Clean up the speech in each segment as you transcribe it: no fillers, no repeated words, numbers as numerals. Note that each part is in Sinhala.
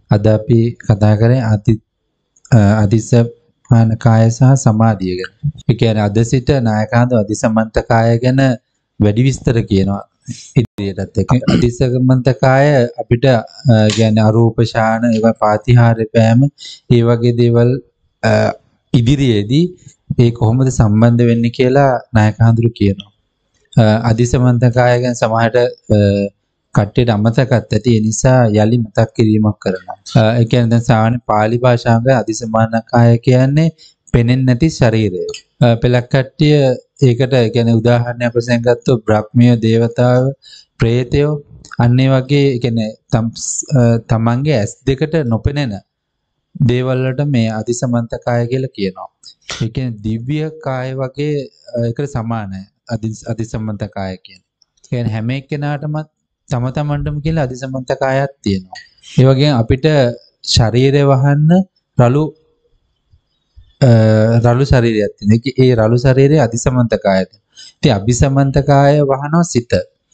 අද අපි කතා කරේ අදිසමාන කාය සහ සමාධිය ගැන. ඒ කියන්නේ අද සිට නායකාන්ත අදිසමන්ත කාය ගැන වැඩි විස්තර කියනවා ඉදිරියටත් එක්ක. අදිසමන්ත කාය අපිට කියන්නේ අරූප ශාන ඒවා පාතිහාර්ය පෑම ඒ වගේ දේවල් ඉදිරියේදී ඒ කොහොමද සම්බන්ධ වෙන්නේ කියලා නායකහඳුරු කියනවා. අදිසමන්ත කාය ගැන සමහරට කට්ටියට අමතකත් ඇති ඒ නිසා යලි මතක් කිරීමක් කරනවා. ඒ කියන්නේ දැන් සාමාන්‍ය පාලි භාෂාවක අදිසමාන කාය කියන්නේ පෙනෙන්නේ නැති ශරීරය. පෙළක් කට්ටිය ඒකට ඒ කියන්නේ උදාහරණයක් වශයෙන් ගත්තොත් බ්‍රහ්මිය දේවතාව ප්‍රේතයෝ අන්න ඒ වගේ ඒ කියන්නේ තමන්ගේ ඇස් දෙකට නොපෙනෙන දේවල් වලට මේ අදිසමන්ත කාය කියලා කියනවා. ඒ කියන්නේ දිව්‍ය කාය වගේ ඒකට සමානයි අදිසමන්ත කාය කියන්නේ. ඒ කියන්නේ හැම එක්කෙනාටම තම තමන්ටම කියලා අදිසමන්ත කායයක් තියෙනවා. ඒ වගේම අපිට ශරීරය වහන්න රළු ශරීරයක් තියෙනවා. ඒ රළු ශරීරයේ අදිසමන්ත කායද. ඉතින් අபிසමන්ත කාය වහනවා සිත.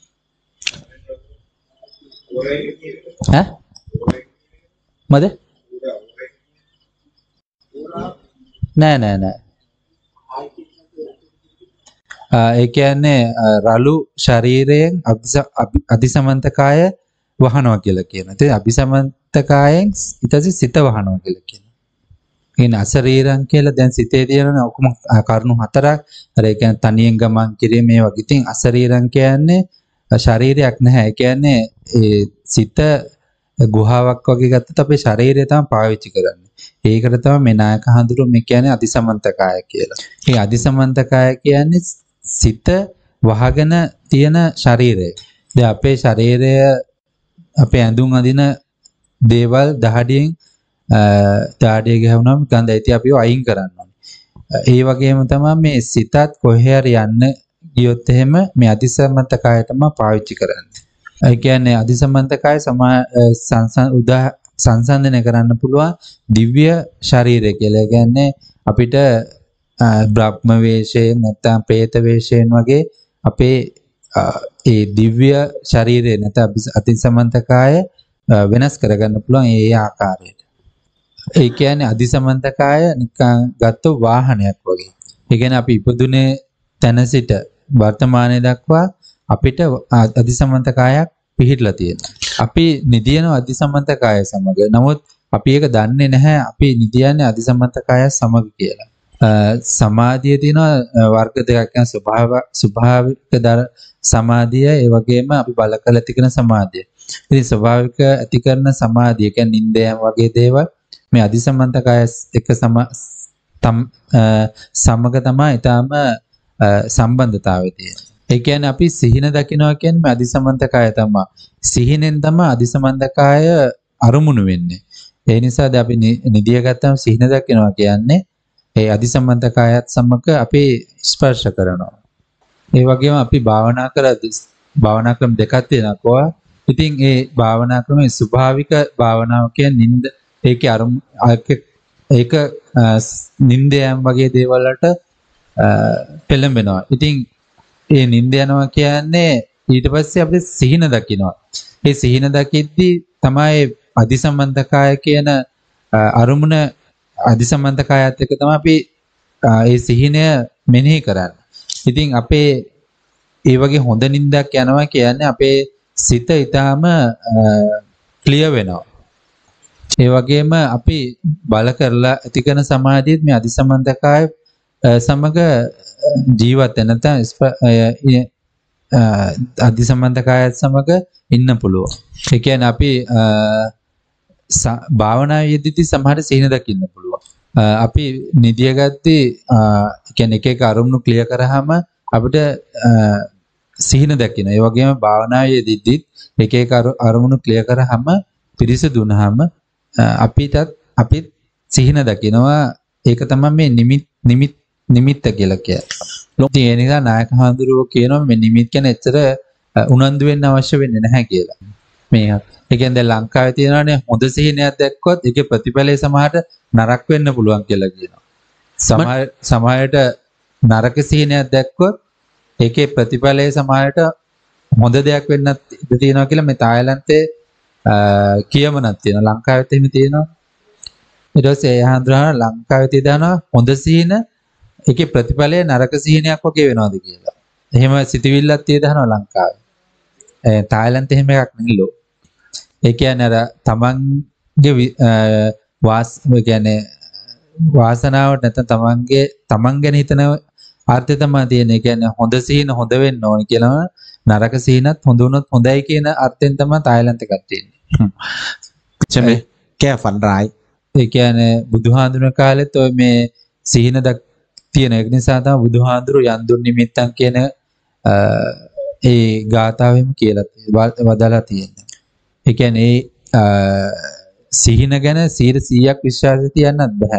ඈ? මොකද? නෑ. ඒ කියන්නේ රළු ශරීරයෙන් අදිසමන්ත කාය වහනවා කියලා කියනවා. ඉතින් අபிසමන්ත කායෙන් ඊට පස්සේ සිත වහනවා කියලා කියනවා. කියන්නේ අශරීරං කියලා දැන් සිතේ තියෙන ඔක්කොම කරුණු හතරක්. අර ඒ කියන්නේ තනියෙන් ගමන් කිරීම මේ වගේ. ඉතින් අශරීරං කියන්නේ ශරීරයක් නැහැ. ඒ කියන්නේ ඒ සිත ගුහාවක් වගේ ගත්තත් අපේ ශරීරය තමයි පාවිච්චි කරන්නේ. ඒකට තමයි මේ නායක හඳුරු මේ කියන්නේ අදිසමන්ත කාය කියලා. මේ අදිසමන්ත කාය කියන්නේ සිත වහගෙන තියෙන ශරීරය. දැන් අපේ ශරීරය අපේ ඇඳුම් අඳින දේවල් දහඩියෙන් දාඩිය ගහවුනම ගඳ ඇති අපිව අයින් කරන්න ඕනේ. ඒ වගේම තමයි මේ සිතත් කොහේ හරි යන්න ගියොත් එහෙම මේ අදිසමන්ත කාය තමයි පාවිච්චි කරන්නේ. ඒ කියන්නේ අදිසමන්ත කාය සංසන්දනය කරන්න පුළුවන් දිව්‍ය ශරීරය කියලා. ඒ කියන්නේ අපිට බ්‍රහ්ම වේශයෙන් නැත්නම් പ്രേත වේශයෙන් වගේ අපේ ඒ දිව්‍ය ශරීරය නැත්නම් අදිසමන්ත කාය වෙනස් කරගන්න පුළුවන් ඒ ආකාරයට. ඒ කියන්නේ අදිසමන්ත කාය නිකන් ගත්ත වාහනයක් වගේ. ඒ කියන්නේ අපි ඉපදුනේ තැන සිට වර්තමානයේ දක්වා අපිට අදිසමන්ත කායක් පිහිටලා තියෙනවා. අපි නිදියන අදිසමන්ත කාය සමග. නමුත් අපි ඒක දන්නේ නැහැ අපි නිදියන්නේ අදිසමන්ත කාය සමග කියලා. සමාධිය තියෙනවා වර්ග දෙකක් යන ස්වභාවික සමාධිය ඒ වගේම අපි බල කළ ඇති කරන සමාධිය. ඉතින් ස්වභාවික ඇති කරන සමාධිය කියන්නේ නින්දයන් වගේ දේවල් මේ අදිසමන්ත කාය එක සමග තමයි ඊටාම සම්බන්ධතාවය තියෙන්නේ. ඒ කියන්නේ අපි සිහින දකිනවා කියන්නේ මේ අදිසමන්ත කාය තමයි. සිහිනෙන් තමයි අදිසමන්ත කාය අරමුණු වෙන්නේ. ඒ නිසා දැන් අපි නිදිය ගත්තම සිහින දකිනවා කියන්නේ ඒ අදිසමන්ත කායත් සමග අපි ස්පර්ශ කරනවා. ඒ වගේම අපි භාවනා කරද්දී භාවනා ක්‍රම දෙකක් තියෙනවා. ඉතින් ඒ භාවනා ක්‍රමයේ ස්වභාවික භාවනාව කියන්නේ නිින්ද ඒකේ ඒක නිින්දයන් වගේ දේවල් වලට පෙළඹෙනවා. ඉතින් ඒ නිින්ද යනවා කියන්නේ ඊට පස්සේ අපිට සිහින දකින්නවා. ඒ සිහින දකිද්දී තමයි අදිසමන්ත කාය කියන අරමුණ අදිසමන්ත කායත් එක්ක තමයි අපි ඒ සිහිනය මෙනෙහි කරන්නේ. ඉතින් අපේ ඒ වගේ හොඳ නිින්දක් යනවා කියන්නේ අපේ සිත ඊටාම ක්ලියර් වෙනවා. ඒ වගේම අපි බල කරලා ඇති කරන සමාධියත් මේ අදිසමන්ත කාය සමග ජීවත් වෙන නැත්නම් අදිසමන්ත කායත් සමග ඉන්න පුළුවන්. ඒ කියන්නේ අපි භාවනාවේ යෙදෙද්දී සමහර සිහින දකින්න පුළුවන්. අපි නිදිය ගත්තේ කියන්නේ එක එක අරමුණු ක්ලියර් කරාම අපිට සිහින දකින්න. ඒ වගේම භාවනාවේ යෙදෙද්දී එක එක අරමුණු ක්ලියර් කරාම පිරිසිදුනහම අපිත් සිහින දකින්නවා. ඒක තමයි මේ නිමිත්ත කියලා කියන්නේ. ඒ නිසා නායක හඳුරුවෝ කියනවා මේ නිමිත් ගැන එච්චර උනන්දු වෙන්න අවශ්‍ය වෙන්නේ නැහැ කියලා. මේ ඒ කියන්නේ දැන් ලංකාවේ තියෙනවානේ හොඳ සිහිනයක් දැක්කොත් ඒකේ ප්‍රතිඵලය සමහරට නරක වෙන්න පුළුවන් කියලා කියනවා. සමහරට නරක සිහිනයක් දැක්කොත් ඒකේ ප්‍රතිඵලය සමහරට හොඳ දෙයක් වෙන්නත් ඉඩ තියෙනවා කියලා මේ තායිලන්තයේ කියමනක් තියෙනවා. ලංකාවෙත් එහෙම තියෙනවා. ඊට පස්සේ ඒ හඳුනන ලංකාවේ තියෙනවා හොඳ සිහින ඒකේ ප්‍රතිඵලය නරක සිහිනයක් වගේ වෙනවද කියලා. එහෙම සිතවිල්ලක් තියෙනවා ලංකාවේ. තායිලන්තේ එහෙම එකක් නෙල්ලෝ. ඒ කියන්නේ අර තමන්ගේ කියන්නේ වාසනාවට නැත්නම් තමන් ගැන හිතන අර්ථය තමයි තියෙන්නේ. ඒ කියන්නේ හොඳ සිහින හොඳ වෙන්න ඕනි කියලා නරක සිහිනත් හොඳ වුණොත් හොඳයි කියන අර්ථයෙන් තමයි තායිලන්තේ කට්ටියන්නේ. චමේ කෑ ෆන් රායි. ඒ කියන්නේ බුදුහාඳුන කාලෙත් ඔය මේ සිහින තියෙන ඒක නිසා තමයි බුදුහාඳුරු යන්දුන් නිමිත්තන් කියන ඒ ගාථාවෙම කියලා වදාලා තියෙන්නේ. ඒ කියන්නේ සිහින ගැන 100%ක් විශ්වාසය තියන්නත් බෑ.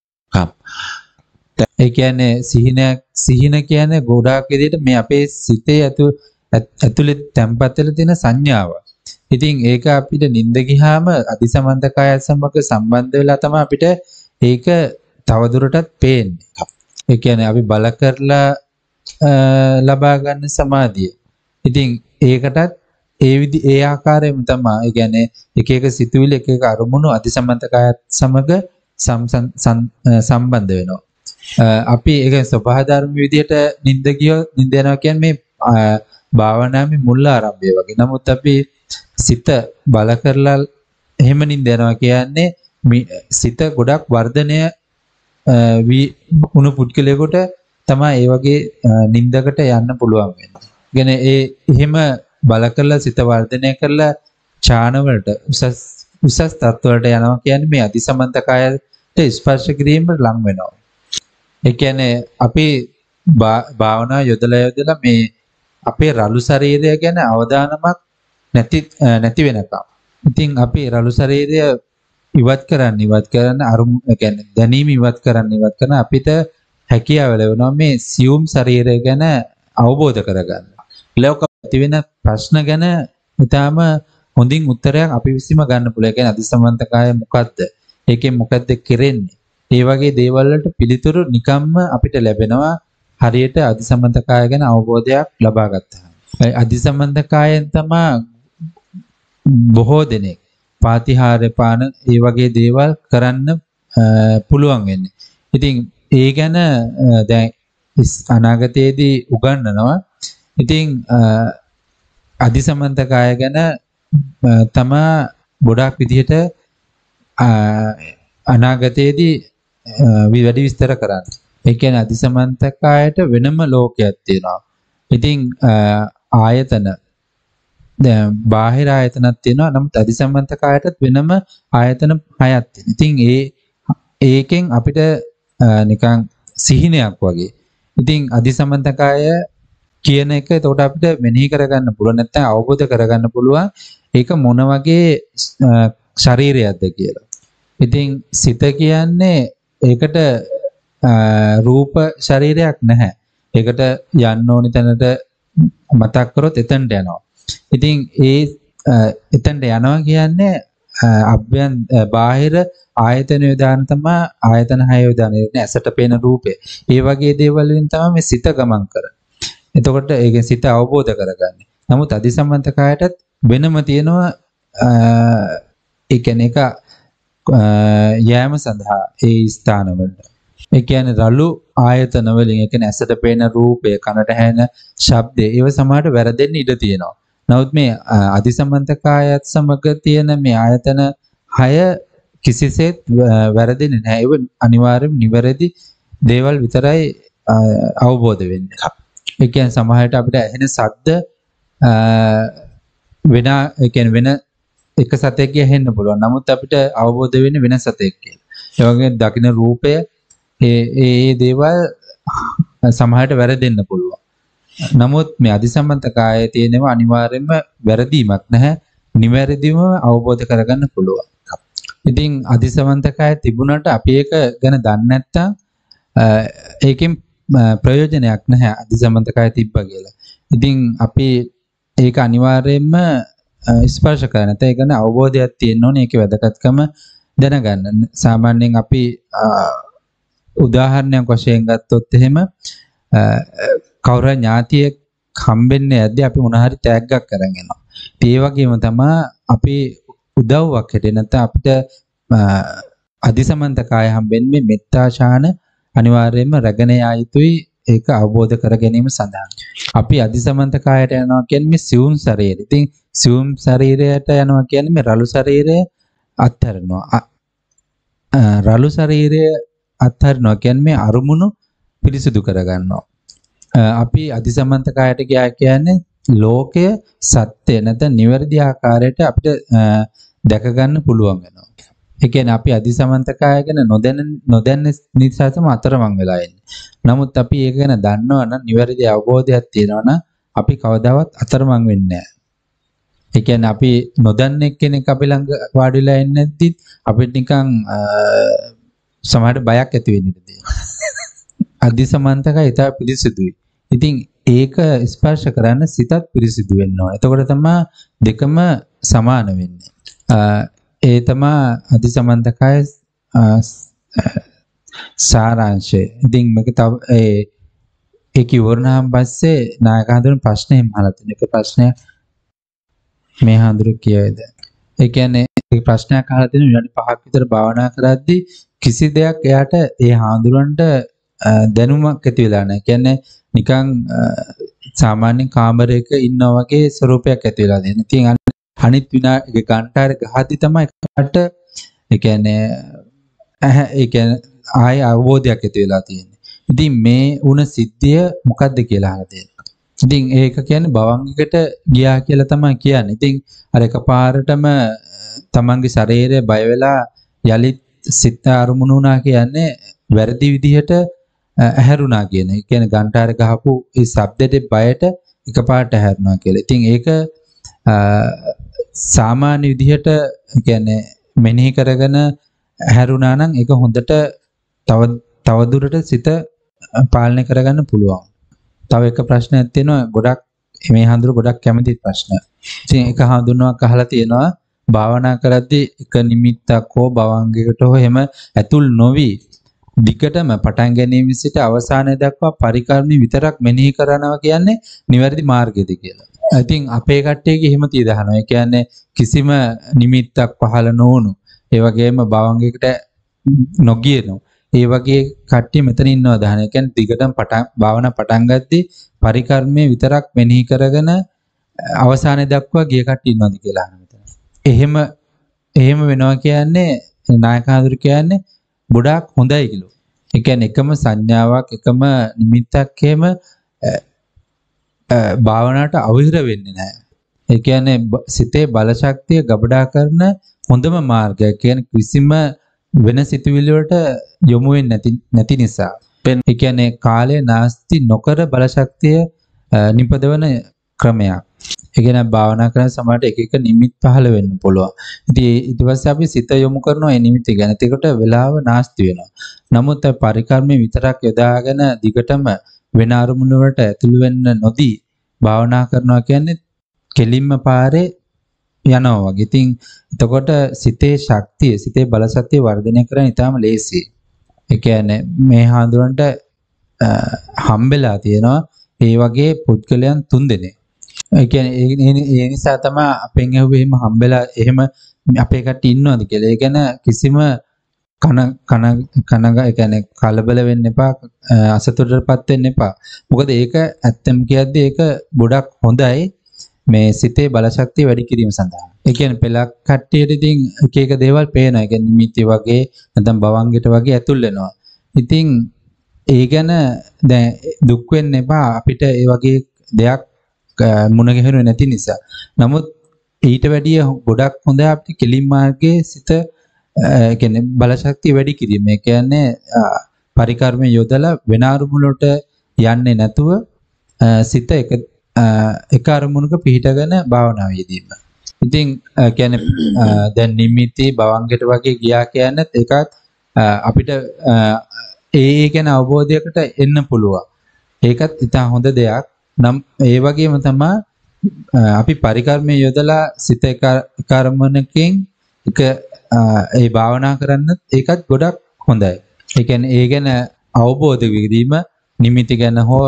ඒ කියන්නේ සිහින කියන්නේ ගොඩාක් විදිහට මේ අපේ සිතේ ඇතුලේ තැම්පත් වෙලා තියෙන සංඥාව. ඉතින් ඒක අපිට නිින්ද ගියාම අදිසමන්තකය සමග සම්බන්ධ වෙලා තමයි අපිට ඒක තවදුරටත් පේන්නේ. ඒ කියන්නේ අපි බල කරලා ලබා ගන්න සමාධිය. ඉතින් ඒකටත් ඒ ආකාරයෙන්ම තමයි. ඒ කියන්නේ එක එක සිතුවිලි එක එක අරමුණු අදිසමන්තකයත් සමග සම්බන්ධ වෙනවා. අපි ඒක ස්වභාව ධර්ම විදියට නිින්ද යනවා කියන්නේ මේ භාවනාවේ මුල් ආරම්භය වගේ. නමුත් අපි සිත බල කරලා එහෙම නිින්ද යනවා කියන්නේ සිත ගොඩක් වර්ධනය වුණු පුද්ගලයෙකුට තමයි ඒ වගේ නිින්දකට යන්න පුළුවන් වෙන්නේ. කියන්නේ එහෙම බල කරලා සිත වර්ධනය කරලා ඡාන වලට උසස් තත්ත්වවලට යනවා කියන්නේ මේ අදිසමන්තකයට ස්පර්ශ කිරීමට ලං වෙනවා. ඒ කියන්නේ අපි භාවනා යොදලා මේ අපේ රළු ශරීරය ගැන අවධානමක් නැති වෙනකම්. ඉතින් අපි රළු ශරීරය ඉවත් කරන්න අරුම කියන්නේ දැනීම ඉවත් කරන්න අපිට හැකියාව ලැබෙනවා මේ සියුම් ශරීරය ගැන අවබෝධ කරගන්න. ලෝක ඇති වෙන ප්‍රශ්න ගැන ඊටාම හොඳින් උත්තරයක් අපි විසීම ගන්න පුළුවන්. ඒ කියන්නේ අදිසමන්තකය මොකද්ද? ඒකෙන් මොකද්ද කරන්නේ? ඒ වගේ දේවල් වලට පිළිතුරු නිකම්ම අපිට ලැබෙනවා හරියට අදිසමන්තකය ගැන අවබෝධයක් ලබා ගත්තා. අදිසමන්තකයෙන් තමයි බොහෝ දෙනෙක් පාතිහාර්ය පාන ඒ වගේ දේවල් කරන්න පුළුවන් වෙන්නේ. ඉතින් ඒ ගැන දැන් අනාගතයේදී උගන්වනවා. ඉතින් අදිසමන්තකය ගැන තමයි ගොඩාක් විදිහට අනාගතයේදී වැඩි විස්තර කරන්නේ. ඒ කියන්නේ අදිසමන්තකයට වෙනම ලෝකයක් තියෙනවා. ඉතින් ආයතන දැන් බාහිර ආයතනක් තියෙනවා. නමුත් අදිසමන්තකයටත් වෙනම ආයතන 6ක් තියෙනවා. ඉතින් ඒකෙන් අපිට නිකන් සිහිනයක් වගේ. ඉතින් අදිසමන්තකය කියන එක එතකොට අපිට මෙනෙහි කරගන්න පුළුවන් නැත්නම් අවබෝධ කරගන්න පුළුවන් ඒක මොන වගේ ශරීරයක්ද කියලා. ඉතින් සිත කියන්නේ ඒකට රූප ශරීරයක් නැහැ. ඒකට යන්න ඕනි තැනට මතක් කරොත් එතනට යනවා. ඉතින් එතනට යනවා කියන්නේ බාහිර ආයතන යොදාන තමයි ආයතන 6 යොදාන. ඇසට පේන රූපේ. ඒ වගේ දේවල් වලින් තමයි මේ සිත ගමන් කරන්නේ. එතකොට ඒකෙන් සිත අවබෝධ කරගන්නේ. නමුත් අදිසමන්තකයටත් වෙනම තියෙනවා ඒ කියන්නේ එක යෑම සඳහා ඒ ස්ථානවලට. ඒ කියන්නේ රළු ආයතන වලින් ඒ කියන්නේ ඇසට පේන රූපය, කනට ඇහෙන ශබ්දය ඒව සමහරට වැරදෙන්න ඉඩ තියෙනවා. නමුත් මේ අදිසමන්තකයත් සමග තියෙන මේ ආයතන 6 කිසිසේත් වැරදෙන්නේ නැහැ. ඒව අනිවාර්යයෙන්ම නිවැරදි දේවල් විතරයි අවබෝධ වෙන්නේ. ඒ කියන්නේ සමහරට අපිට ඇහෙන ශබ්ද වෙන එක සතෙක්ගේ ඇහෙන්න පුළුවන්. නමුත් අපිට අවබෝධ වෙන්නේ වෙන සතෙක් කියලා. ඒ වගේ දකින්න රූපය ඒ දේවල් සමහරට වැරදෙන්න පුළුවන්. නමුත් මේ අදිසමන්තකයේ තියෙනවා අනිවාර්යයෙන්ම වැරදීමක් නැහැ. නිවැරදිව අවබෝධ කරගන්න පුළුවන්. ඉතින් අදිසමන්තකය තිබුණාට අපි ඒක ගැන දන්නේ නැත්නම් ඒකෙන් ප්‍රයෝජනයක් නැහැ අදිසමන්තකය තිබ්බා කියලා. ඉතින් අපි ඒක අනිවාර්යයෙන්ම ස්පර්ශ කරන නැත්නම් ඒක ගැන අවබෝධයක් තියෙන්න ඕනේ. ඒකේ වැදගත්කම දැනගන්න. සාමාන්‍යයෙන් අපි උදාහරණයක් වශයෙන් ගත්තොත් එහෙම කවුරු ඥාතියෙක් හම්බෙන්නේ නැද්දී අපි මොන හරි තෑග්ගක් කරන් එනවා. ඒ වගේම තමයි අපි උදව්වක් හැටියට නැත්නම් අපිට අධිසමන්ත කාය හම්බෙන්නේ මෙත්තාශාන අනිවාර්යයෙන්ම රැගෙන යා යුතුයි ඒක අවබෝධ කර ගැනීම සඳහා. අපි අධිසමන්ත කායට යනවා කියන්නේ මේ සියුම් ශරීරය. ඉතින් සියුම් ශරීරයට යනවා කියන්නේ මේ රළු ශරීරය අත්හරිනවා. රළු ශරීරය අත්හරිනවා කියන්නේ මේ අරුමුණු පිරිසිදු කරගන්නවා. අපි අධිසමන්ත කායට ගියා කියන්නේ ලෝකය සත්‍ය නැත්නම් නිවැරදි ආකාරයට අපිට දැක ගන්න පුළුවන් වෙනවා. ඒ කියන්නේ අපි අධිසමන්ත කාය ගැන නොදැන්න නිසා තමයි අතරමං වෙලා ඉන්නේ. නමුත් අපි ඒක ගැන දන්නවා නම් නිවැරදි අවබෝධයක් තියෙනවා නම් අපි කවදාවත් අතරමං වෙන්නේ නැහැ. ඒ කියන්නේ අපි නොදන්න කෙනෙක් අපි ළඟ වාඩිලා ඉන්නේ නැද්දි අපිට නිකන් සමහරට බයක් ඇති වෙන්න ඉඩ තියෙනවා. අධිසමන්තකය ඊට පිළිසිදුයි. ඉතින් ඒක ස්පර්ශ කරන්න සිතත් පිරිසිදු වෙන්න ඕන. එතකොට තමයි දෙකම සමාන වෙන්නේ. ඒ තමයි අධිසමන්තකය සාරාංශය. ඉතින් මේක තව ඒ කිවරණාන් පස්සේ නායක හඳුන ප්‍රශ්නේ මහලා තියෙන එක ප්‍රශ්නයක් මේ හඳුරු කියයිද? ඒ කියන්නේ ඒ ප්‍රශ්නයක් අහලා තියෙන විනාඩි 5ක් විතර භාවනා කරද්දී කිසි දෙයක් එයාට ඒ හඳුරන්ට දැනුමක් ඇති වෙලා නැහැ. කියන්නේ නිකන් සාමාන්‍ය කාමරයක ඉන්නා වගේ ස්වරූපයක් ඇති වෙලා තියෙන. ඉතින් අනිත් විනාඩි ගන්ටාර ගහද්දි තමයි එකට ඒ කියන්නේ ආය අවබෝධයක් ඇති වෙලා තියෙන්නේ. ඉතින් මේ වුණ සිද්ධිය මොකද්ද කියලා අහලා තියෙනවා. ඉතින් ඒක කියන්නේ භවංගයකට ගියා කියලා තමයි කියන්නේ. ඉතින් අර එකපාරටම තමන්ගේ ශරීරය බය වෙලා යලිත් සිත අරමුණු වුණා කියන්නේ වැරදි විදිහට ඇහැරුණා කියන. ඒ කියන්නේ ගන්ටාර ගහපු ඒ ශබ්දෙට බයට එකපාරට ඇහැරුණා කියලා. ඉතින් ඒක සාමාන්‍ය විදිහට කියන්නේ මෙනෙහි කරගෙන ඇහැරුණා නම් ඒක හොඳට තවදුරට සිත පාලනය කරගන්න පුළුවන්. තව එක ප්‍රශ්නයක් තියෙනවා ගොඩක් මේ හඳුර ගොඩක් කැමති ප්‍රශ්න. ඉතින් එක හඳුනනක් අහලා තියෙනවා භාවනා කරද්දී එක නිමිත්තක් හෝ භවංගයකට හෝ එහෙම ඇතුල් නොවි දිගටම පටන් ගැනීම සිට අවසානය දක්වා පරිකර්ම විතරක් මෙනෙහි කරනවා කියන්නේ නිවැරදි මාර්ගයද කියලා. ඉතින් අපේ කට්ටියගේ එහෙම තියදහනවා. ඒ කියන්නේ කිසිම නිමිත්තක් පහළ නොවුණු ඒ වගේම භවංගයකට නොගියනු ඒ වගේ කට්ටිය මෙතන ඉන්නවා දහන. ඒ කියන්නේ දිගටම භාවනා පටන් ගද්දී පරිකර්මයේ විතරක් මෙනෙහි කරගෙන අවසානයේ දක්වා ගිය කට්ටිය ඉන්නවාද කියලා අහන මෙතන. එහෙම වෙනවා කියන්නේ නායකහඳුර කියන්නේ ගොඩාක් හොඳයි කිලෝ. ඒ කියන්නේ එකම සංඥාවක් එකම නිමිත්තක් එහෙම භාවනාවට අවහිර වෙන්නේ නැහැ. ඒ කියන්නේ සිතේ බල ශක්තිය ගබඩා කරන හොඳම මාර්ගය. කියන්නේ කිසිම වෙන සිතුවිලි වලට යොමු වෙන්නේ නැති නිසා. ඒ කියන්නේ කාලය නාස්ති නොකර බල ශක්තිය නිපදවන ක්‍රමයක්. ඒ කියන්නේ භාවනා කරන සමහරට එක එක නිමිත් පහළ වෙන්න පුළුවන්. ඉතින් ඊට පස්සේ අපි සිත යොමු කරනවා ඒ නිමිති ගැන. ඒකට වෙලාව නාස්ති වෙනවා. නමුත් පරිකර්මයේ විතරක් යොදාගෙන දිගටම වෙන අරමුණු වලට ඇතුළු වෙන්න නොදී භාවනා කරනවා කියන්නේ කෙලින්ම පාරේ යනවා වගේ. ඉතින් එතකොට සිතේ ශක්තිය, සිතේ බල ශක්තිය වර්ධනය කරන්න ඉතාම ලේසියි. ඒ කියන්නේ මේ හඳුනනට හම්බෙලා තියෙනවා ඒ වගේ පුද්ගලයන් 3 දෙනෙක්. ඒ කියන්නේ ඒ නිසා තමයි අපෙන් ඇහුවේ එහෙම හම්බෙලා එහෙම අපේ කට්ටිය ඉන්නවද කියලා. ඒ කියන්නේ කිසිම ඒ කියන්නේ කලබල වෙන්න එපා, අසතුටටපත් වෙන්න එපා. මොකද ඒක ඇත්තම කියද්දි ඒක ගොඩක් හොඳයි මේ සිතේ බල ශක්තිය වැඩි කිරීම සඳහා. ඒ කියන්නේ පෙලක් කට්ටියට ඉතින් එක එක දේවල් පේනවා. ඒ කියන්නේ නිමිති වගේ නැත්නම් භවංගයට වගේ ඇතුල් වෙනවා. ඉතින් ඒ ගැන දැන් දුක් වෙන්න එපා අපිට ඒ වගේ දෙයක් මුණ ගැහෙන්නේ නැති නිසා. නමුත් ඊට වැඩිය ගොඩක් හොඳ අපිට කෙලින් මාර්ගයේ සිත කියන්නේ බල ශක්තිය වැඩි කිරීම. ඒ කියන්නේ පරිකර්මයේ යොදලා වෙන අරමුණකට යන්නේ නැතුව සිත එක අරමුණක පිහිටගෙන භාවනාව යෙදීම. ඉතින් කියන්නේ දැන් නිමිති භවංගයට වගේ ගියා කියන්නේත් ඒකත් අපිට ඒ ගැන අවබෝධයකට එන්න පුළුවන්. ඒකත් ඉතා හොඳ දෙයක්. නම් ඒ වගේම තමයි අපි පරිකර්මයේ යොදලා සිත එක අරමුණකින් එක ඒ භාවනා කරන්නත් ඒකත් ගොඩක් හොඳයි. ඒ කියන්නේ ඒ ගැන අවබෝධ කිරීම නිමිති ගැන හෝ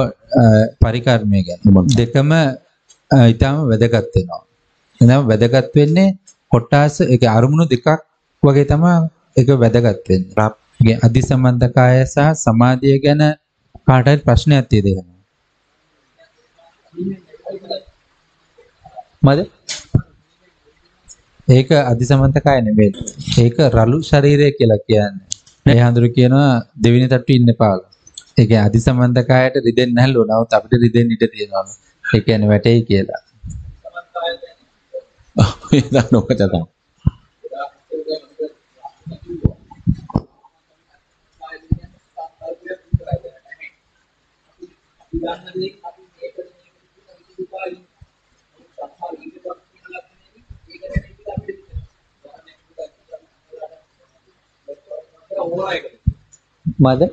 පරිකර්මය ගැන දෙකම ඊටම වැදගත් වෙනවා. එනම් වැදගත් වෙන්නේ කොටාස ඒක අරමුණු දෙකක් වගේ තමයි ඒක වැදගත් වෙන්නේ. ඒ අධිසමන්තකාය සහ සමාධිය ගැන කාට හරි ප්‍රශ්නයක් තියෙද? මද ඒක අධිසමන්තකාය නෙමෙයි. ඒක රළු ශරීරය කියලා කියන්නේ. මේ හඳුරු කියනවා දෙවෙනි තට්ටුවේ ඉන්න පාල. ඒ කියන්නේ අධිසමන්තකායට රිදෙන්නේ නැහැලු. නමුත් අපිට රිදෙන්න ඉඩ තියෙනවා. ඒ කියන්නේ වැටෙයි කියලා. ඒ දන්නව කතා. මද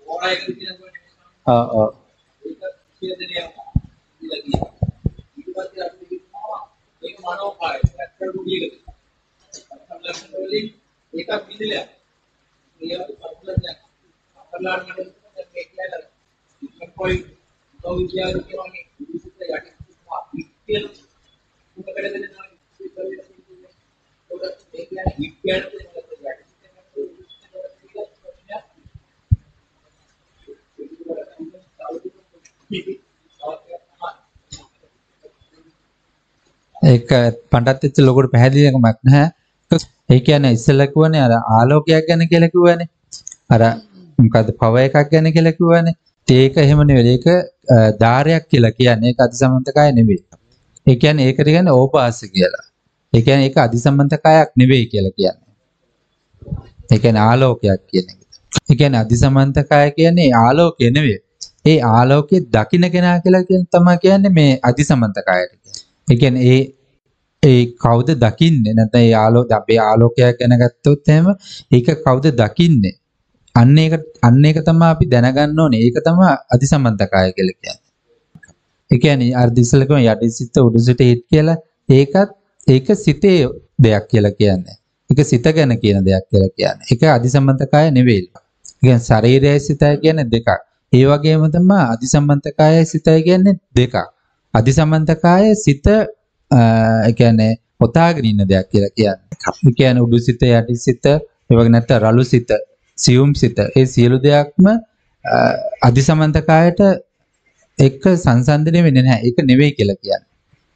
ඒක පඬත් එච්ච ලොකුට පැහැදිලිකමක් නැහැ. ඒ කියන්නේ ඉස්සෙල්ලා කිව්වනේ අර ආලෝකයක් ගැන කියලා කිව්වනේ. අර මොකද්ද පව එකක් ගැන කියලා කිව්වනේ. ඒක එහෙම නෙවෙයි. ඒක ධාරයක් කියලා කියන්නේ. ඒක අධිසමන්තකාය නෙවෙයි. ඒ කියන්නේ ඒකට කියන්නේ ඕපාස කියලා. ඒ කියන්නේ ඒක අධිසමන්තකායක් නෙවෙයි කියලා කියන්නේ. ඒ කියන්නේ ආලෝකයක් කියන එක. ඒ කියන්නේ අධිසමන්තකාය කියන්නේ ආලෝකය නෙවෙයි. ඒ ආලෝකයේ දකින්න කෙනා කියලා කියන තමයි කියන්නේ මේ අධිසමන්තකායට කියන්නේ. ඒ කියන්නේ ඒ කවුද දකින්නේ? නැත්නම් ඒ අපේ ආලෝකයක් ගැන ගත්තොත් එහෙම ඒක කවුද දකින්නේ? අන්න ඒක තමයි අපි දැනගන්න ඕනේ. ඒක තමයි අධිසමන්තකාය කියලා කියන්නේ. ඒ කියන්නේ අර දිසලකම යටිසිත උඩුසිත හිත කියලා ඒක සිතේ දෙයක් කියලා කියන්නේ. ඒක සිත ගැන කියන දෙයක් කියලා කියන්නේ. ඒක අධිසමන්තකාය නෙවෙයි. ඒ කියන්නේ ශරීරයයි සිතයි කියන්නේ දෙකක්. ඒ වගේම තමයි අධිසමන්තකායයි සිතයි කියන්නේ දෙකක්. අධිසමන්තකාය සිත ඒ කියන්නේ ඔතාගෙන ඉන්න දෙයක් කියලා කියන්නේ. ඒ කියන්නේ උඩුසිත යටිසිත ඒ වගේ නැත්නම් රළු සිත සියුම් සිත ඒ සියලු දෙයක්ම අධිසමන්තකායට එක සංසන්දනය වෙන්නේ නැහැ. ඒක නෙවෙයි කියලා කියන්නේ.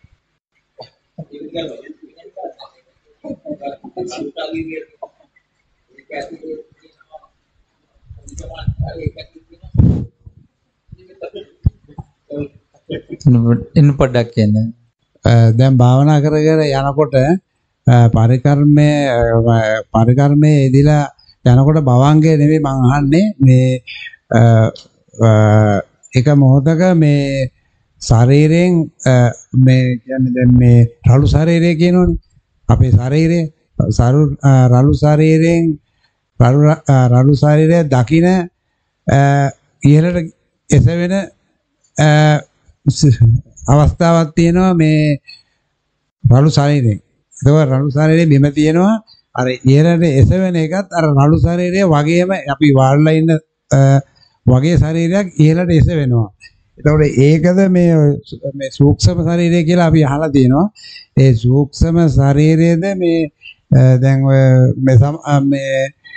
ඉන්න පොඩ්ඩක් කියන්නේ. දැන් භාවනා කරගෙන යනකොට පරිකර්මයේ එදිලා යනකොට භවංගය නෙවෙයි මං අහන්නේ මේ එක මොහොතක මේ ශරීරයෙන් මේ කියන්නේ දැන් මේ රළු ශරීරය කියනෝනේ අපේ ශරීරය රළු ශරීරයෙන් රළු ශරීරය දකින ඉහළට එසවෙන අවස්ථාවක් තියෙනවා මේ රළු ශරීරයෙන්. ඒක රළු ශරීරයේ බිම තියෙනවා අර ඉහළට එසවෙන එකත් අර රළු ශරීරය වගේම අපි වාඩිලා ඉන්න වගේ ශරීරයක් ඉහළට එසවෙනවා. එතකොට ඒකද මේ සූක්ෂම ශරීරය කියලා අපි අහලා තියෙනවා. ඒ සූක්ෂම ශරීරයේද මේ දැන් ඔය මේ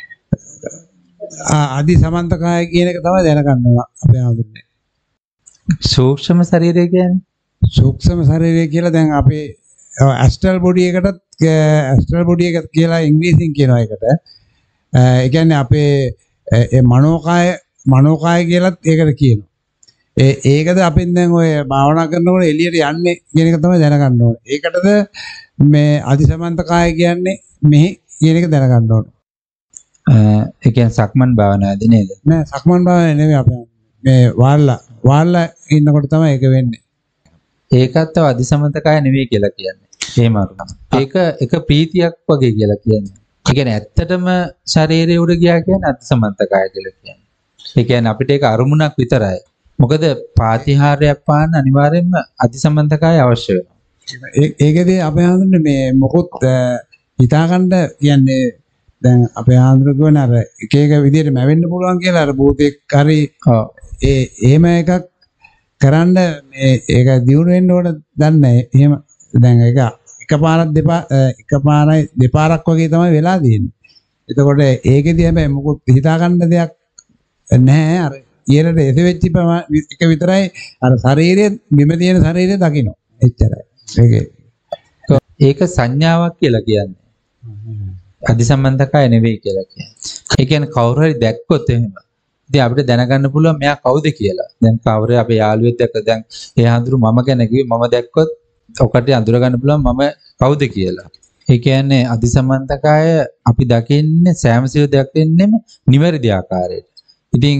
අධිසමන්තකාය කියන එක තමයි දැනගන්නවා අපි ආවුන්නේ. සූක්ෂම ශරීරය කියන්නේ සූක්ෂම ශරීරය කියලා දැන් අපේ ඇස්ට්‍රල් බොඩි එකටත් ඇස්ට්‍රල් බොඩි එක කියලා ඉංග්‍රීසියෙන් කියනවා ඒකට. ඒ කියන්නේ අපේ ඒ මනෝකාය කියලාත් ඒකට කියනවා. ඒකද අපින් දැන් ඔය භාවනා කරනකොට එළියට යන්නේ කියන එක තමයි දැනගන්න ඕනේ. ඒකටද මේ අධිසමන්තකාය කියන්නේ මෙහි කියන එක දැනගන්න ඕනේ. ඒ කියන්නේ සක්මන් භාවනාවේදී නේද? නෑ සක්මන් භාවනාවේ නෙවෙයි අපි මේ වාල්ලා ඉන්නකොට තමයි ඒක වෙන්නේ. ඒකත් අධිසමන්තකාය නෙවෙයි කියලා කියන්නේ. එහෙම අරුණ. ඒක එක ප්‍රීතියක් වගේ කියලා කියන්නේ. ඒ කියන්නේ ඇත්තටම ශරීරය උඩ ගියා කියන්නේ අධිසමන්තකාය කියලා කියන්නේ. ඒ කියන්නේ අපිට ඒක අරුමුණක් විතරයි. මොකද පාතිහාරයක් පාන්න අනිවාර්යයෙන්ම අධිසමන්තකාය අවශ්‍ය වෙනවා. ඒකදී අපේ හඳුන්නේ මේ මොකොත් හිතාගන්න කියන්නේ දැන් අපේ හඳුන කියන අර එක එක විදිහට මැවෙන්න පුළුවන් කියලා අර භූතෙක් හරි එහෙම එකක් කරන්න මේ ඒක දියුණු වෙන්න ඕන දන්නේ එහෙම දැන් ඒක එකපාරයි දෙපාරක් වගේ තමයි වෙලා තියෙන්නේ. එතකොට ඒකෙදී හැබැයි මොකොත් හිතා ගන්න දෙයක් නැහැ. අර ඊරට එසෙවෙච්ච එක විතරයි අර ශරීරයේ බිම තියෙන ශරීරය දකින්න. එච්චරයි. ඒක සංඥාවක් කියලා කියන්නේ. අධිසම්බන්ධකය නෙවෙයි කියලා කියන්නේ. ඒ කියන්නේ කවුරු හරි දැක්කොත් එහෙම. ඉතින් අපිට දැනගන්න පුළුවන් මෙයා කවුද කියලා. දැන් කවුරු අපේ යාළුවෙක් දැක්ක දැන් ඒ හඳුරු මම ගැන කිව්වේ මම දැක්කොත් ඔකට අඳුර ගන්න පුළුවන් මම කවුද කියලා. ඒ කියන්නේ අධිසම්බන්ධකය අපි දකින්නේ සෑම සියලු දෙයක් දෙන්නෙම නිවැරදි ආකාරයට. ඉතින්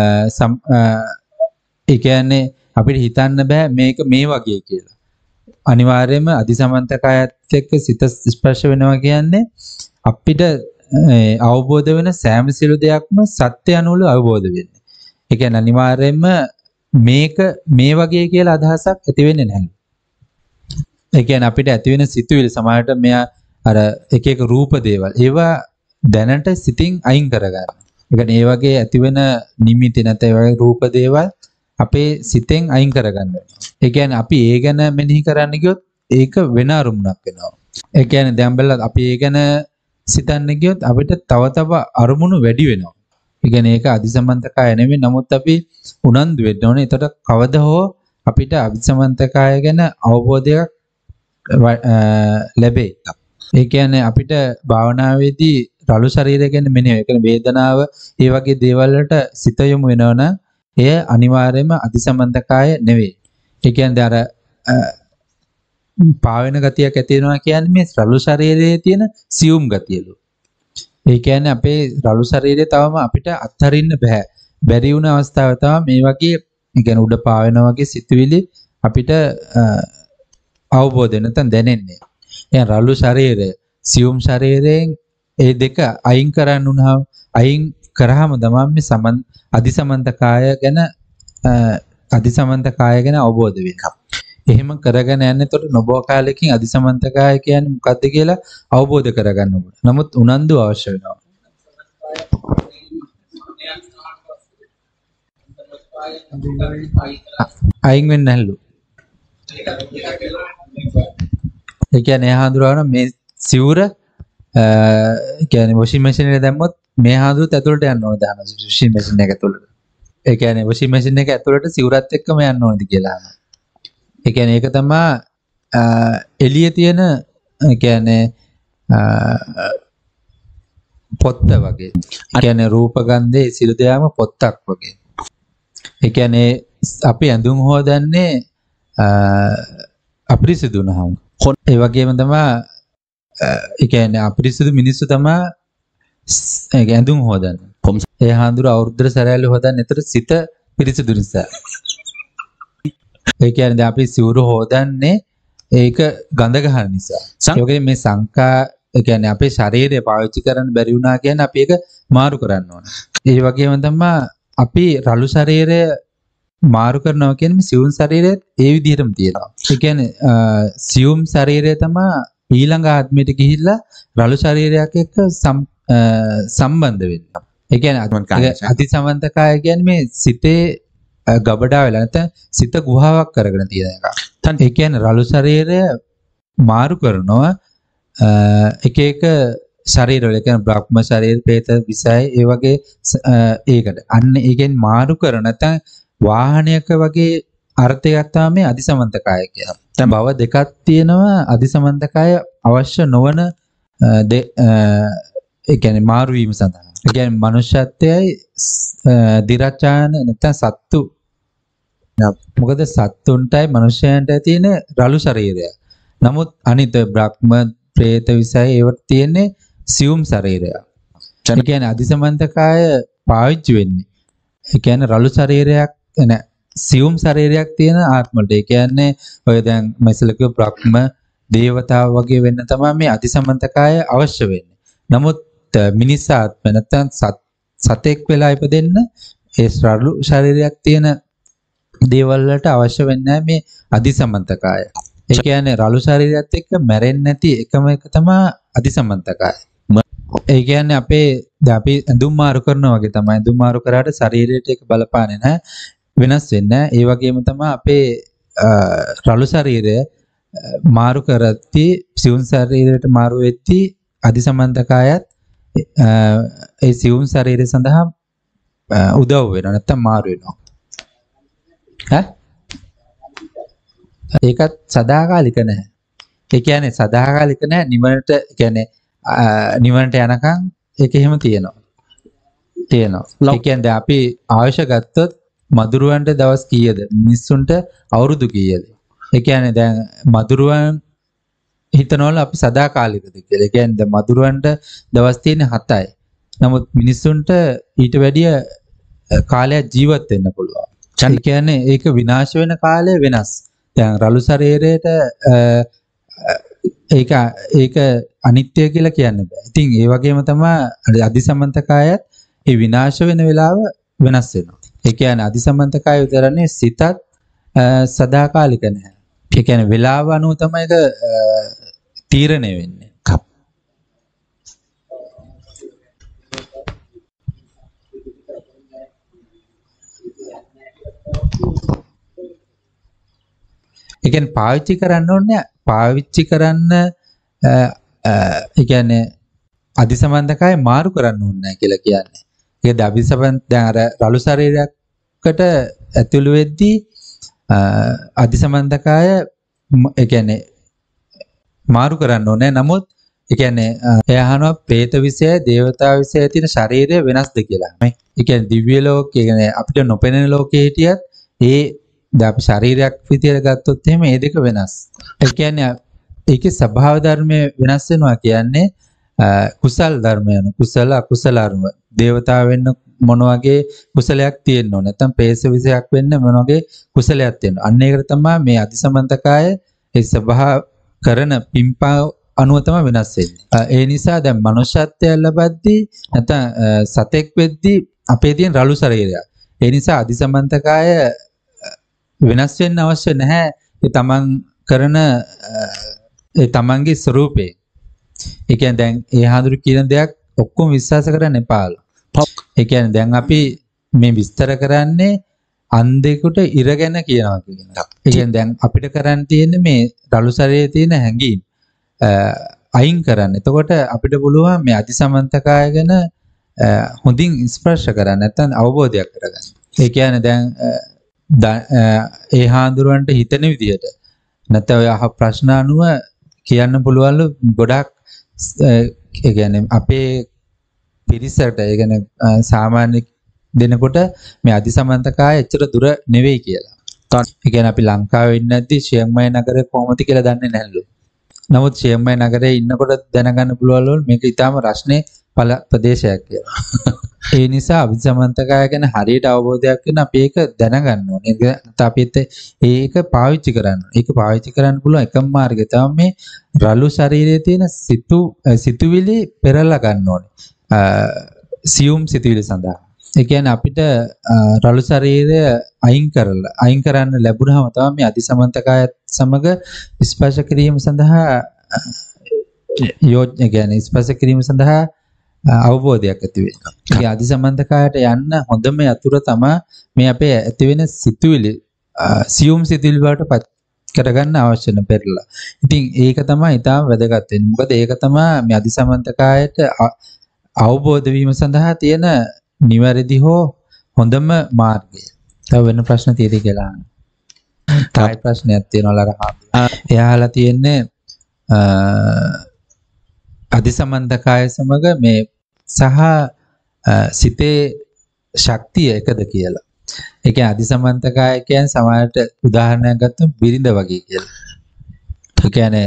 ඒ කියන්නේ අපිට හිතන්න බෑ මේක මේ වගේ කියලා. අනිවාර්යයෙන්ම අධිසම්බන්ධකයත් එක්ක සිත ස්පර්ශ වෙනවා කියන්නේ අපිට අවබෝධ වෙන සෑම සියලු දෙයක්ම සත්‍ය අනුව අවබෝධ වෙන්නේ. ඒ කියන්නේ අනිවාර්යයෙන්ම මේක මේ වගේ කියලා අදහසක් ඇති වෙන්නේ නැහැ. ඒ කියන්නේ අපිට ඇති වෙන සිතුවිලි සමහරට මෙයා අර එක එක රූප දේවල් ඒවා දැනට සිතින් අයින් කරගන්න. ඒ කියන්නේ ඒ වගේ ඇති වෙන නිමිති නැත්නම් ඒ වගේ රූප දේවල් අපේ සිතෙන් අයින් කරගන්න වෙනවා. ඒ කියන්නේ අපි ඒ ගැන මෙනෙහි කරන්න ගියොත් ඒක වෙන අරමුණක් වෙනවා. ඒ කියන්නේ දැන් බලලා අපි ඒ ගැන සිතන්න ගියොත් අපිට තව තව අරමුණු වැඩි වෙනවා. ඒ කියන්නේ ඒක අධිසම්බන්ධකය නෙමෙයි. නමුත් අපි උනන්දු වෙන්න ඕනේ. එතකොට කවදා හෝ අපිට අධිසම්බන්ධකය ගැන අවබෝධයක් ලැබෙයි. ඒ කියන්නේ අපිට භාවනාවේදී රළු ශරීරය ගැන මෙනෙහි ඒ කියන්නේ වේදනාව ඒ වගේ දේවල් වලට සිත යොමු වෙනවනම් එය අනිවාර්යයෙන්ම අධිසම්බන්ධකය නෙවෙයි. ඒ කියන්නේ අර පාවෙන ගතියක් ඇති වෙනවා කියන්නේ මේ රළු ශරීරයේ තියෙන සියුම් ගතියලු. ඒ කියන්නේ අපේ රළු ශරීරය තවම අපිට අත්හරින්න බෑ. බැරි වුණ අවස්ථාව තමයි මේ වගේ ඒ කියන්නේ උඩ පාවෙනා වගේ සිතුවිලි අපිට අවබෝධ නැත්නම් දැනෙන්නේ. එහෙනම් රළු ශරීරය සියුම් ශරීරයෙන් ඒ දෙක අයින් කරන්න උනහම අයින් කරාම තමයි මේ අධිසම්බන්ධකය ගැන අවබෝධ වෙන්නේ. එහෙම කරගෙන යන්න එතකොට නොබෝ කාලෙකින් අධිසම්බන්ධකය කියන්නේ මොකක්ද කියලා අවබෝධ කරගන්න ඕනේ. නමුත් උනන්දු අවශ්‍ය වෙනවා. අයින් වෙන්නේ නැල්ලු. ඒ කියන්නේ හඳුරවන මේ සිවුර කියන්නේ වොෂින් මැෂින් එකේ දැම්මොත් මේ හඳුරත් ඇතුළට යන්න ඕනේ දාන වොෂින් මැෂින් එක ඇතුළට. ඒ කියන්නේ වොෂින් මැෂින් එක ඇතුළට සිවුරත් එක්කම යන්න ඕනේද කියලා අහනවා. ඒ කියන්නේ ඒක තමයි එළියේ තියෙන ඒ කියන්නේ පොත්ත වගේ. ඒ කියන්නේ රූප ගන්ධේ සිළු දයාම පොත්තක් වගේ. ඒ කියන්නේ අපි ඇඳුම් හොදන්නේ අපිරිසිදු වුණාම. ඒ වගේම තමයි ඒ කියන්නේ අපිරිසිදු මිනිස්සු තමයි ඒ ඇඳුම් හොදන්නේ. ඒ හාඳුර අවුරුද්දට සැරයල්ල හොදන්නේ. ඒතර සිත පිරිසිදු නිසා. ඒ කියන්නේ දැන් අපි සිවුරු හොදන්නේ ඒක ගඳ ගන්න නිසා. ඒ වගේ මේ සංකා ඒ කියන්නේ අපේ ශරීරය පාවිච්චි කරන්න බැරි වුණා කියන්නේ අපි ඒක මාරු කරන්න ඕන. ඒ වගේම තමයි අපි රළු ශරීරය මාරු කරනවා කියන්නේ මේ සියුම් ශරීරයත් ඒ විදිහටම තියෙනවා. ඒ කියන්නේ සියුම් ශරීරය තමයි ඊළඟ ආත්මයට ගිහිල්ලා රළු ශරීරයක් එක්ක සම්බන්ධ වෙන්නේ. ඒ කියන්නේ අධිසම්බන්ධකය කියන්නේ මේ සිතේ ගබඩා වෙලා නැත්නම් සිත ගුහාවක් කරගෙන තියෙන එක. ඒ කියන්නේ රළු ශරීරය මාරු කරනවා එක එක ශරීරවල. ඒ කියන්නේ බ්‍රහ්ම ශරීර, പ്രേත, විසය ඒ වගේ ඒකට. අන්න ඒ කියන්නේ මාරු කර නැත්නම් වාහනයක වගේ අර්ථයක් තමයි මේ අධිසම්බන්ධකය කියන්නේ. දැන් භව දෙකක් තියෙනවා. අධිසම්බන්ධකය අවශ්‍ය නොවන ඒ කියන්නේ මාරු වීම සඳහා. ඒ කියන්නේ මනුෂ්‍යත්වයයි දිරචාන නැත්නම් සත්තු. මොකද සත්තුන්ටයි මනුෂ්‍යයන්ටයි තියෙන රළු ශරීරය. නමුත් අනිත් බ්‍රහ්ම, പ്രേත, විසය ඒවට තියෙන්නේ සියුම් ශරීරය. ඒ කියන්නේ අධිසම්බන්ධකය පාවිච්චි වෙන්නේ. ඒ කියන්නේ රළු ශරීරයක් නෑ සියුම් ශරීරයක් තියෙන ආත්මවලට. ඒ කියන්නේ ඔය දැන් මැසලක බ්‍රහ්ම දේවතාව වගේ වෙන්න තමයි මේ අධිසම්බන්ධකය අවශ්‍ය වෙන්නේ. නමුත් මිනිස් ආත්ම නැත්නම් සතෙක් වෙලා ඉපදෙන්න ඒ රළු ශරීරයක් තියෙන දේවල් වලට අවශ්‍ය වෙන්නේ මේ අධිසම්බන්ධකය. ඒ කියන්නේ රළු ශරීරයත් එක්ක මැරෙන්නේ නැති එකම එක තමයි අධිසම්බන්ධකය. ඒ කියන්නේ අපි ඇඳුම් මාරු කරනවා වගේ තමයි. ඇඳුම් මාරු කරාට ශරීරයට ඒක බලපාන්නේ නැහැ. වෙනස් වෙන්නේ නැහැ. ඒ වගේම තමයි අපේ රළු ශරීරය මාරු කරද්දී සිවුම් ශරීරයට මාරු වෙද්දී අධිසමන්තකායත් ඒ සිවුම් ශරීරය සඳහා උදව් වෙනවා නැත්නම් මාරු වෙනවා. ඒකත් සදාකාලික නැහැ. ඒ කියන්නේ සදාකාලික නැහැ නිවනට කියන්නේ නිවනට යනකම් ඒක එහෙම තියෙනවා. ඒ කියන්නේ අපි ආයුෂ ගත්තොත් මදුරුවන්ට දවස් කීයද? මිනිස්සුන්ට අවුරුදු කීයද? ඒ කියන්නේ දැන් මදුරුවන් හිතනවල අපි සදාකාලිකද කියලා. ඒ කියන්නේ දැන් මදුරුවන්ට දවස් තියෙන්නේ 7යි. නමුත් මිනිස්සුන්ට ඊට වැඩිය කාලයක් ජීවත් වෙන්න පුළුවන්. ඒ කියන්නේ ඒක විනාශ වෙන කාලය වෙනස්. දැන් රළු ශරීරයට ඒක අනිත්‍ය කියලා කියන්න බෑ. ඉතින් ඒ වගේම තමයි අධිසමන්තකායත් ඒ විනාශ වෙන වෙලාව වෙනස් වෙනවා. ඒ කියන්නේ අධිසමන්තකාය විතරනේ සිතත් සදාකාලික නැහැ. ඒ කියන්නේ වෙලාව අනුව තමයි ඒක තීරණය වෙන්නේ. ඒ කියන්නේ පාවිච්චි කරන්න ඕනේ. පාවිච්චි කරන්න ඒ කියන්නේ අධිසමන්තකාය මාරු කරන්න ඕනේ නැහැ කියලා කියන්නේ. ඒකද අධිසමන්ත දැන් අර රළු ශරීරයකට ඇතුළු වෙද්දී අධිසමන්තකාය ඒ කියන්නේ මාරු කරන්න ඕනේ. නමුත් ඒ කියන්නේ එයා අහනවා പ്രേත විෂය, දේවතා විෂය තියෙන ශරීරය වෙනස්ද කියලා. මේ ඒ කියන්නේ දිව්‍ය ලෝකයේ කියන්නේ අපිට නොපෙනෙන ලෝකයේ හිටියත් ඒ දැන් අපි ශරීරයක් විදියට ගත්තොත් එහෙම ඒ දෙක වෙනස්. ඒ කියන්නේ ඒකේ ස්වභාව ධර්මය වෙනස් වෙනවා කියන්නේ කුසල් ධර්මයන කුසල අකුසල ධර්ම. දේවතාව වෙන්න මොන වගේ කුසලයක් තියෙන්න ඕන. නැත්නම් പ്രേත විෂයක් වෙන්න මොන වගේ කුසලයක් තියෙන්න. අන්න ඒකට තමයි මේ අධිසමන්තකාය ඒ ස්වභාව කරන පිම්පා අනුව තමයි වෙනස් වෙන්නේ. ඒ නිසා දැන් මනුෂ්‍යත්වය ලැබද්දී නැත්නම් සතෙක් වෙද්දී අපේ තියෙන රළු ශරීරය. ඒ නිසා අධිසමන්තකාය වෙනස් වෙන්න අවශ්‍ය නැහැ. ඒ තමන් කරන ඒ තමන්ගේ ස්වરૂපේ. ඒ කියන්නේ දැන් ඒ හඳුරු කියන දෙයක් ඔක්කොම විශ්වාස කරන්න එපාලු. ඒ කියන්නේ දැන් අපි මේ විස්තර කරන්නේ අන්ධෙකුට ඉරගෙන කියනවා කියන එක. ඒ කියන්නේ දැන් අපිට කරන්න තියෙන්නේ මේ රළු ශරීරයේ තියෙන හැඟීම් අයින් කරන්න. එතකොට අපිට පුළුවන් මේ අධිසමන්තකාය ගැන හොඳින් ස්පර්ශ කරන්න නැත්නම් අවබෝධයක් කරගන්න. ඒ කියන්නේ දැන් ඒ හාඳුරන්ට හිතෙන විදිහට නැත්නම් ඔය අහ ප්‍රශ්න අනුව කියන්න පුළුවන්ලු ගොඩක් ඒ කියන්නේ අපේ පිරිසට ඒ කියන්නේ සාමාන්‍ය දෙනකොට මේ අධිසමන්තකාය එච්චර දුර නෙවෙයි කියලා. ඒ කියන්නේ අපි ලංකාවේ ඉන්නේ නැද්දි චියංමයි නගරේ කොහොමද කියලා දන්නේ නැහැලු. නමුත් චියංමයි නගරේ ඉන්නකොට දැනගන්න පුළුවන්ලු මේක ඊටාම රස්නේ ප්‍රදේශයක් කියලා. ඒ නිසා අධිසමන්තකාය ගැන හරියට අවබෝධයක් වෙන අපි ඒක දැනගන්න ඕනේ. අපිත් ඒක පාවිච්චි කරන්න. ඒක පාවිච්චි කරන්න පුළුවන් එකම මාර්ගය තමයි මේ රළු ශරීරයේ තියෙන සිතුවිලි පෙරලා ගන්න ඕනේ. සියුම් සිතුවිලි සඳහා. ඒ කියන්නේ අපිට රළු ශරීරය අයින් කරන්න ලැබුණාම තමයි මේ අධිසමන්තකාය සමග ස්පර්ශ කිරීම සඳහා යෝජ්‍ය කියන්නේ ස්පර්ශ කිරීම සඳහා අවබෝධයක් ඇති වෙනවා. ඒ අධිසමන්තකායට යන්න හොඳම යතුර තමයි මේ අපේ ඇති වෙන සිතුවිලි සියුම් සිතුවිලි වලට පත් කරගන්න අවශ්‍ය නැ පෙරලා. ඉතින් ඒක තමයි ඊටාම වැදගත් වෙන්නේ. මොකද ඒක තමයි මේ අධිසමන්තකායට අවබෝධ වීම සඳහා තියෙන නිවැරදි හෝ හොඳම මාර්ගය. තව වෙන ප්‍රශ්න තියෙද කියලා. තව ප්‍රශ්නයක් තියෙනවා ලරහා. එයාලා තියෙන්නේ අධිසමන්තකාය සමග මේ සහ සිතේ ශක්තිය එකද කියලා. ඒ කියන්නේ අධිසමන්තකාය කියන්නේ සමහරට උදාහරණයක් ගත්තොත් බිරිඳ වගේ කියලා. ඒ කියන්නේ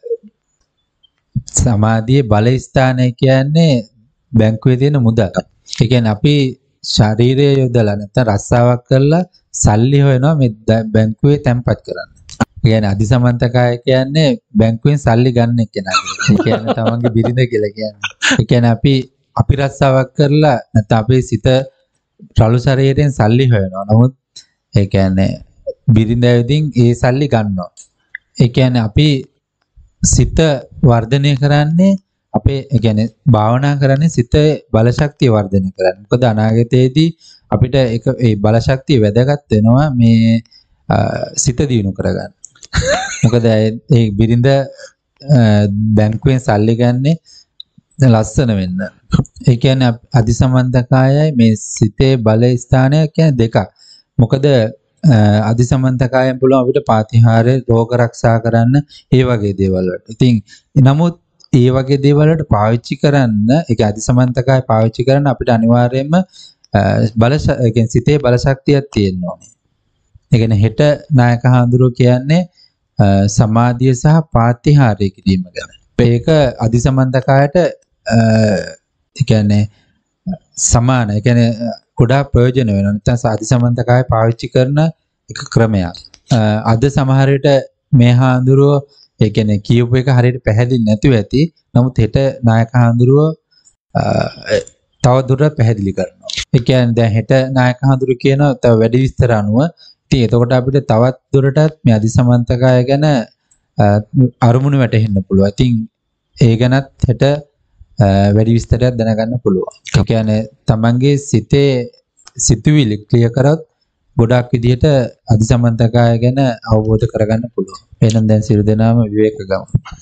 සමාධියේ බල ස්ථානය කියන්නේ බැංකුවේ තියෙන මුදල්. ඒ කියන්නේ අපි ශරීරය යොදලා නැත්නම් රස්සාවක් කරලා සල්ලි හොයනවා මේ බැංකුවේ තැන්පත් කරන්න. ඒ කියන්නේ අධිසමන්තකාය කියන්නේ බැංකුවෙන් සල්ලි ගන්න කෙනා. ඒ කියන්නේ තමන්ගේ බිරිඳ කියලා කියන්නේ. ඒ කියන්නේ අපි රස්සාවක් කරලා නැත්නම් අපේ සිත රළු ශරීරයෙන් සල්ලි හොයනවා. නමුත් ඒ කියන්නේ බිරිඳ විදිහින් ඒ සල්ලි ගන්නවා. ඒ කියන්නේ අපි සිත වර්ධනය කරන්නේ අපේ ඒ කියන්නේ භාවනා කරන්නේ සිතේ බලශක්තිය වර්ධනය කරන්න. මොකද අනාගතයේදී අපිට ඒ බලශක්තිය වැදගත් වෙනවා මේ සිත දියුණු කරගන්න. මොකද ඒ බිරිඳ බැංකුවෙන් සල්ලි ගන්නේ ලස්සන වෙන්න. ඒ කියන්නේ අධිසමන්තකායයි මේ සිතේ බල ස්ථානය කියන්නේ දෙකක්. මොකද අධිසමන්තකායෙන් පුළුවන් අපිට පාතිහාරය රෝග ආරක්ෂා කරන්න ඒ වගේ දේවල් වලට. ඉතින් නමුත් ඒ වගේ දේවල් වලට පාවිච්චි කරන්න ඒක අධිසමන්තකාය පාවිච්චි කරන්න අපිට අනිවාර්යයෙන්ම ඒ කියන්නේ සිතේ බල ශක්තියක් තියෙන්න ඕනේ. ඒ කියන්නේ හෙට නායක හඳුරෝ කියන්නේ සමාධිය සහ පාතිහාරය කිරීම ගැන. ඒක අධිසමන්තකායට ඒ කියන්නේ සමාන. ඒ කියන්නේ ගොඩාක් ප්‍රයෝජන වෙනවා. නැත්නම් අධිසමන්තකාය පාවිච්චි කරන එක ක්‍රමයක්. අද සමහර විට මේ හඳුරෝ ඒ කියන්නේ කියූප එක හරියට පැහැදිලි නැතුව ඇති. නමුත් හෙට නායක හඳුරෝ තව දුරට පැහැදිලි කරනවා. ඒ කියන්නේ දැන් හෙට නායක හඳුරු කියන තව වැඩි විස්තර අනුව ඉතින් එතකොට අපිට තවත් දුරටත් මේ අධිසමන්තකාය ගැන අරමුණු වැටහෙන්න පුළුවන්. ඉතින් ඒ ගැනත් හෙට වැඩි විස්තරයක් දැනගන්න පුළුවන්. ඒ කියන්නේ තමන්ගේ සිතේ සිතුවිලි ක්ලියර් කරොත් ගොඩක් විදිහට අධිසමන්තකාය ගැන අවබෝධ කරගන්න පුළුවන්. එහෙනම් දැන් සියලු දෙනාම විවේක ගමු.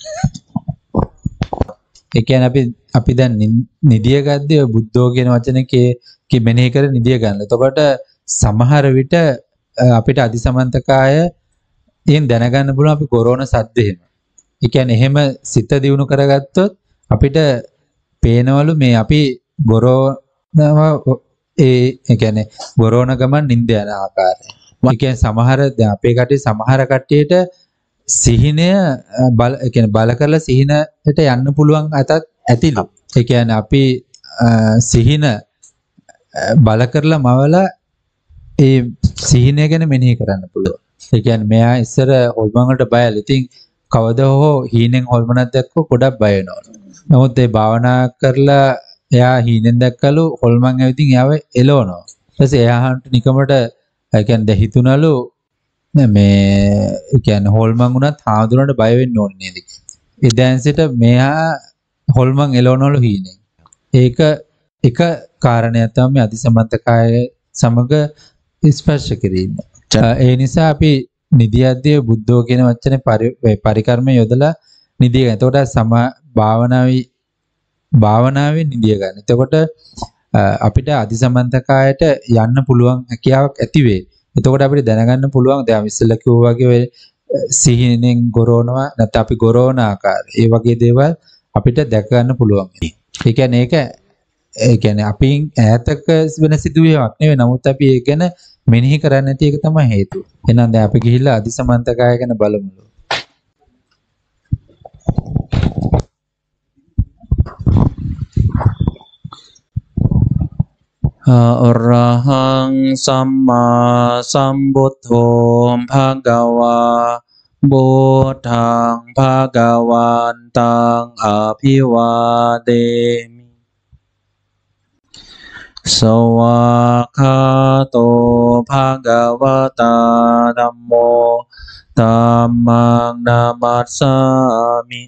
ඒ කියන්නේ අපි දැන් නිදිය ගද්දී බුද්ධෝ කියන වචනේ මෙනෙහි කර නිදිය ගන්න. එතකොට සමහර විට අපිට අධිසමන්තකාය එන් දැනගන්න පුළුවන් අපි කොරෝනා සද්ද එහෙම. ඒ කියන්නේ එහෙම සිත දියුණු කරගත්තොත් අපිට පේනවලු මේ අපි ගොරෝනව ඒ කියන්නේ ගොරෝන ගමන් නිින්ද යන ආකාරය. ඒ කියන්නේ සමහර දැන් අපේ කටේ සමහර කට්ටියට සිහිනය ඒ කියන්නේ බල කරලා සිහිනට යන්න පුළුවන් අතත් ඇතිලු. ඒ කියන්නේ අපි සිහින බල කරලා මවලා ඒ සිහිනය ගැන මෙනෙහි කරන්න පුළුවන්. ඒ කියන්නේ මෙයා ඉස්සර හොල්මන් වලට බයයි. ඉතින් කවදා හෝ හීනෙන් හොල්මනක් දැක්කෝ ගොඩක් බය වෙනවා. නමුත් ඒ භාවනා කරලා එයා හීනෙන් දැක්කලු හොල්මන් ඇවිදින් එයාව එලවනවා. ඊට පස්සේ එයාට නිකමට ඒ කියන්නේ හිතුණලු මේ ඒ කියන්නේ හොල්මන් උනත් හාමුදුරන්ට බය වෙන්න ඕනේ නේද? ඒ දැන්සිට මෙයා හොල්මන් එලවනවලු හීනෙන්. ඒක එක කාරණයක් තමයි අධිසමන්තකාය සමග ස්පර්ශ කිරීම. ඒ නිසා අපි නිදියද්දී බුද්ධෝ කියන වචනේ පරිකර්ම යොදලා නිදිය ගන්න. එතකොට භාවනාවේ නිදිය ගන්න. එතකොට අපිට අධිසමන්තකායට යන්න පුළුවන් හැකියාවක් ඇති වෙයි. එතකොට අපිට දැනගන්න පුළුවන් දැන් ඉස්සෙල්ලා කිව්වා වගේ සිහිනෙන් ගොරවනවා නැත්නම් අපි ගොරවන ආකාරය. ඒ වගේ දේවල් අපිට දැක ගන්න පුළුවන්. ඒ කියන්නේ අපින් ඈතක වෙන සිදුවීමක් නෙවෙයි. නමුත් අපි ඒක ගැන මෙනෙහි කරන්නේ නැති එක තමයි හේතුව. එහෙනම් දැන් අපි ගිහිල්ලා අධිසමන්තකාය ගැන බලමු. අරහං සම්මා සම්බුද්ධෝ භගවා බුද්ධං භගවන්තං අභිවාදේමි සවක්ඛතෝ භගවතා ධම්මෝ ධම්මං නමස්සාමි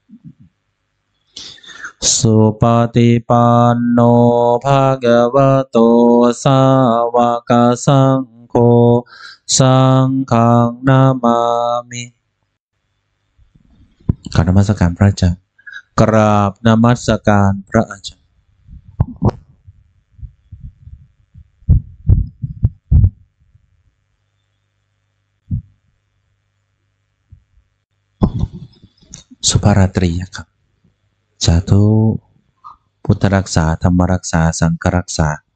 සුපටිපන්නෝ භගවතෝ සාවක සංඝෝ සංඝං නමාමි กราบนมัสการพระอาจารย์กราบนมัสการพระอาจารย์สุภราตรีครับสาธุพุทธรักษาธรรมรักษาสังฆรักษา